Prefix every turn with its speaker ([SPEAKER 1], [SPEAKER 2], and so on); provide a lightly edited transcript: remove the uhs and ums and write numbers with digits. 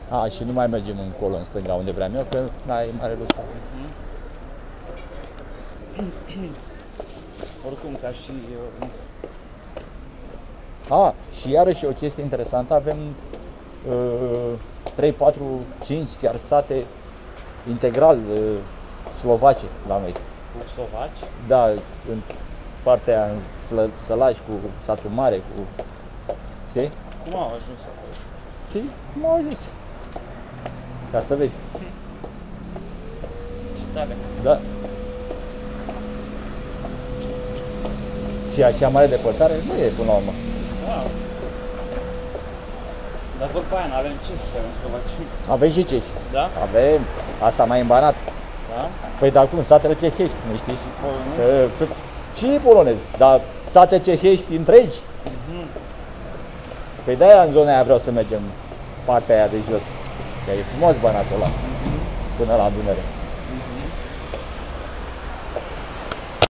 [SPEAKER 1] A, și nu mai mergem încolo, în stânga, unde vreau eu, că n-ai mare lucru.
[SPEAKER 2] Oricum, ca și...
[SPEAKER 1] A, și iarăși o chestie interesantă, avem 3, 4, 5 chiar sate integral slovace la noi.
[SPEAKER 2] Cu slovaci?
[SPEAKER 1] Da, în partea aia, în Sălaș, cu satul mare, cu... Știi?
[SPEAKER 2] Cum au ajuns acolo?
[SPEAKER 1] Știi? Cum au ajuns? Ca să vezi.
[SPEAKER 2] Ce tare.
[SPEAKER 1] Da. Și așa mare depărtare nu e până la urmă.
[SPEAKER 2] Wow. Dar după aia n-avem cehi, avem slovaci.
[SPEAKER 1] Avem și cehi.
[SPEAKER 2] Da?
[SPEAKER 1] Avem. Asta mai îmbanat.
[SPEAKER 2] Da?
[SPEAKER 1] Păi dar cum, satele cehești, nu știi?
[SPEAKER 2] Și polonezi?
[SPEAKER 1] Și polonezi, dar sate cehești întregi. Păi de-aia în zona aia vreau să mergem, partea aia de jos. Că e frumos banatul ăla, până la Dunăre.